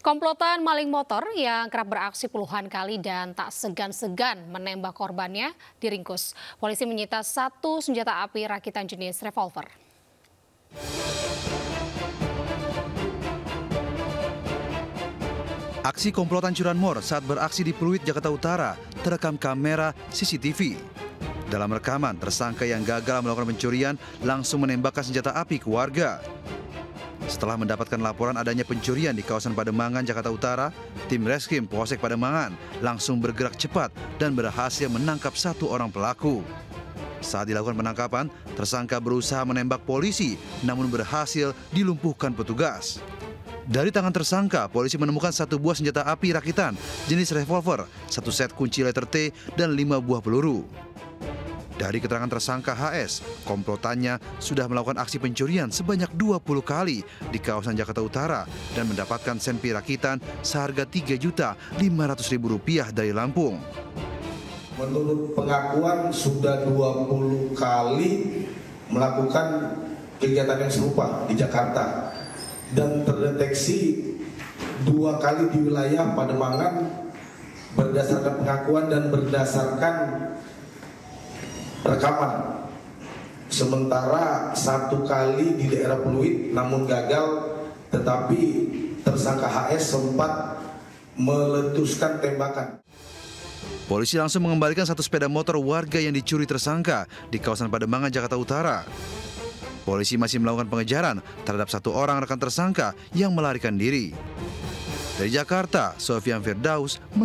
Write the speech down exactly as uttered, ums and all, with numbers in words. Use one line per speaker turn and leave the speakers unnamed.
Komplotan maling motor yang kerap beraksi puluhan kali dan tak segan-segan menembak korbannya diringkus. Polisi menyita satu senjata api rakitan jenis revolver.
Aksi komplotan curanmor saat beraksi di Pluit, Jakarta Utara terekam kamera C C T V. Dalam rekaman, tersangka yang gagal melakukan pencurian langsung menembakkan senjata api ke warga. Setelah mendapatkan laporan adanya pencurian di kawasan Pademangan, Jakarta Utara, tim Reskrim Polsek Pademangan langsung bergerak cepat dan berhasil menangkap satu orang pelaku. Saat dilakukan penangkapan, tersangka berusaha menembak polisi, namun berhasil dilumpuhkan petugas. Dari tangan tersangka, polisi menemukan satu buah senjata api rakitan jenis revolver, satu set kunci letter T, dan lima buah peluru. Dari keterangan tersangka H S, komplotannya sudah melakukan aksi pencurian sebanyak dua puluh kali di kawasan Jakarta Utara dan mendapatkan senpi rakitan seharga tiga juta lima ratus ribu rupiah dari Lampung.
Menurut pengakuan sudah dua puluh kali melakukan kegiatan yang serupa di Jakarta dan terdeteksi dua kali di wilayah Pademangan berdasarkan pengakuan dan berdasarkan rekaman. Sementara satu kali di daerah Pluit namun gagal, tetapi tersangka H S sempat meletuskan tembakan.
Polisi langsung mengembalikan satu sepeda motor warga yang dicuri tersangka di kawasan Pademangan, Jakarta Utara. Polisi masih melakukan pengejaran terhadap satu orang rekan tersangka yang melarikan diri. Dari Jakarta, Sofyan Firdaus